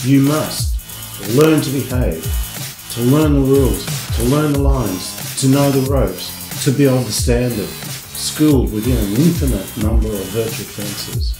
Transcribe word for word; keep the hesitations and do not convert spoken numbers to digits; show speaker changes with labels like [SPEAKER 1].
[SPEAKER 1] You must learn to behave, to learn the rules, to learn the lines, to know the ropes, to be able to stand it, schooled within an infinite number of virtual fences.